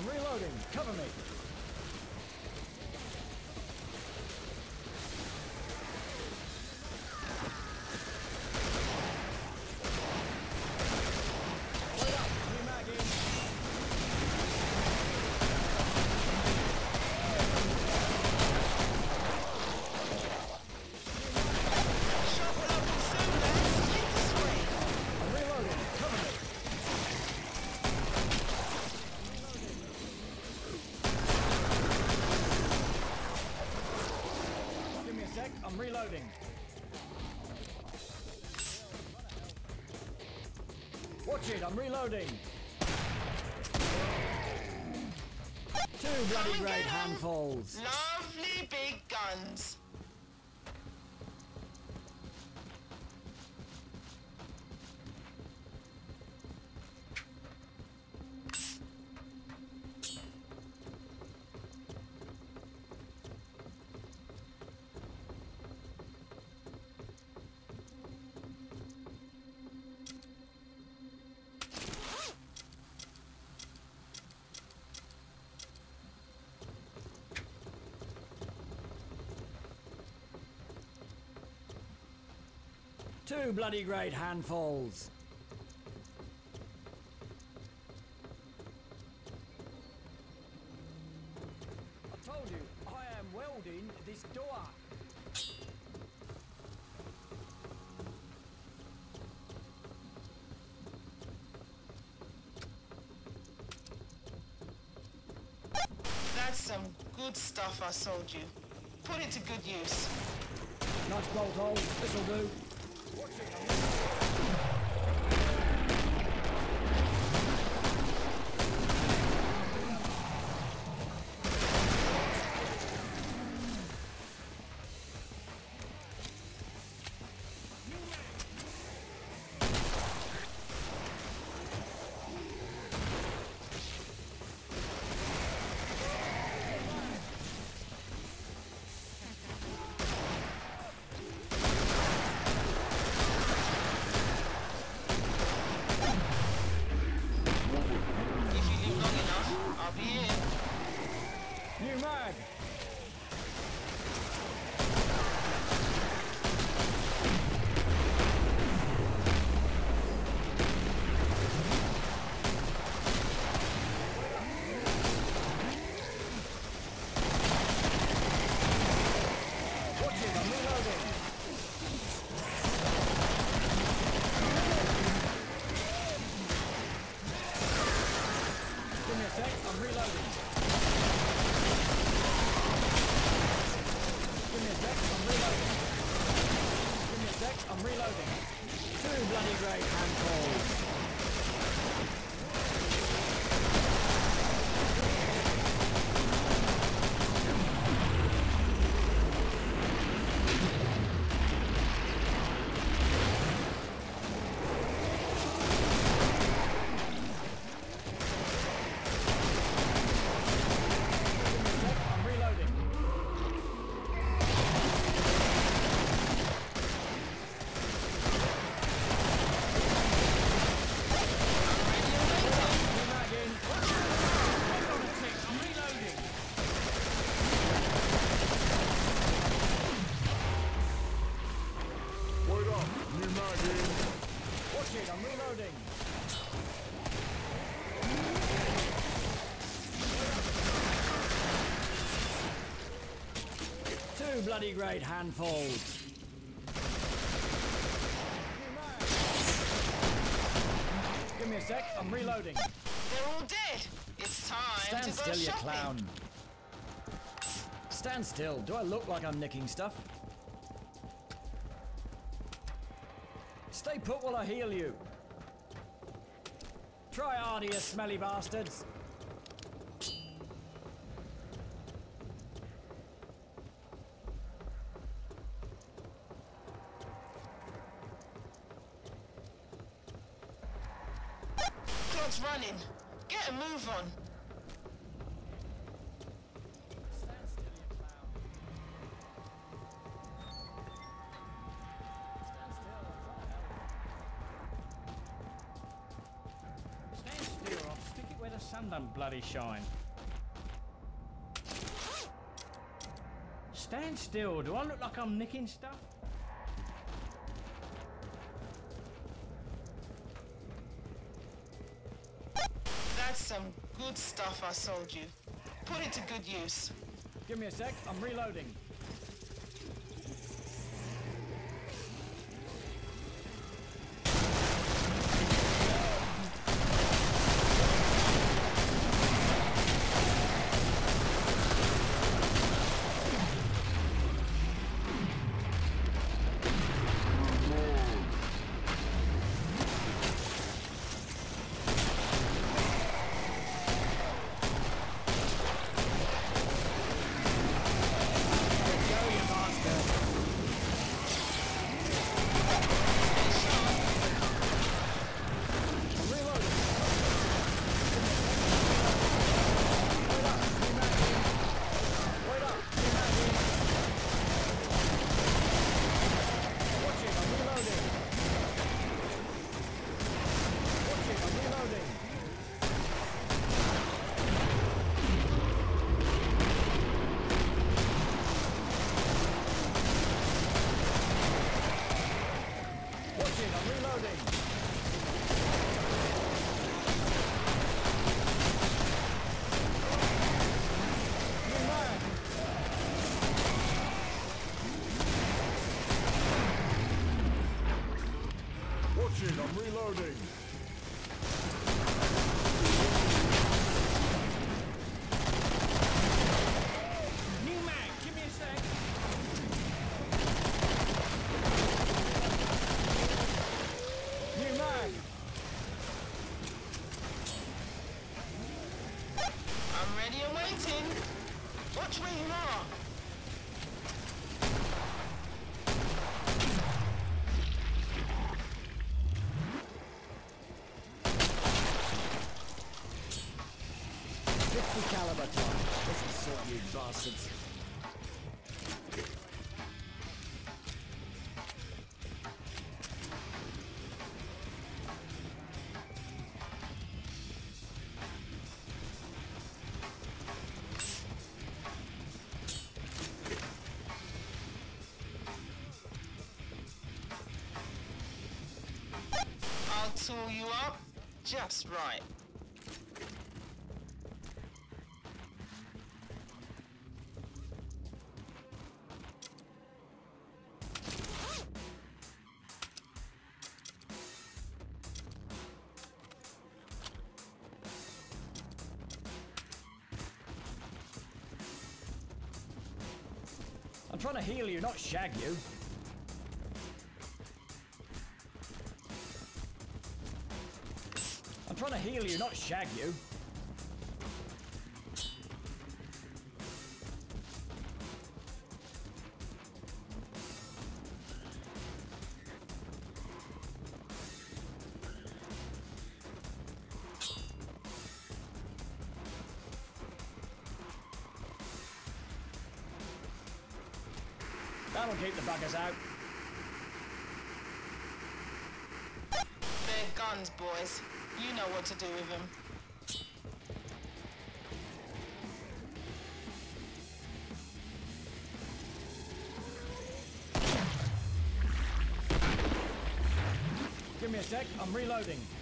I'm reloading. Cover me. Load up. New mag in. Shop local soon, lads. Lead this way. I'm reloading. Cover me. Give me a sec. I'm reloading. Watch it. I'm reloading. Two bloody Come and great get 'em. handfuls. Lovely big guns. Two bloody great handfuls. I told you, I am welding this door. That's some good stuff I sold you. Put it to good use. Nice bolt hole. This'll do. Watch it. If you live long enough, I'll be in. New mag. Watch it. I'm reloading. Give me a sec. I'm reloading. Give me a sec. I'm reloading. Give me a sec. I'm reloading. Two bloody great handfuls. I'm reloading. New mag in. Hold on a tick. I'm reloading. Wait up, new mag in. Watch it. I'm reloading. Two bloody great handfuls. New mag. Give me a sec. I'm reloading. They're all dead. It's time Stand to go still, you shopping. clown. Stand still. Do I look like I'm nicking stuff? Stay put while I heal you. Try harder, you smelly bastards. Clock's running. Get a move on. Stand still, you clown. Stand still. I'm trying to help. Stand still. I'll stick it where the sun sun don't bloody shine. Stand still. Do I look like I'm nicking stuff? That's some good stuff I sold you. Put it to good use. Give me a sec. I'm reloading. I'm reloading. New mag, give me a sec. New mag. I'm ready and waiting. Watch where you are. Caliber time. This will sort you bastards. I'll tool you up just right. I'm trying to heal you, not shag you. I'm trying to heal you, not shag you. That'll keep the buggers out. They're guns, boys. You know what to do with them. Give me a sec, I'm reloading.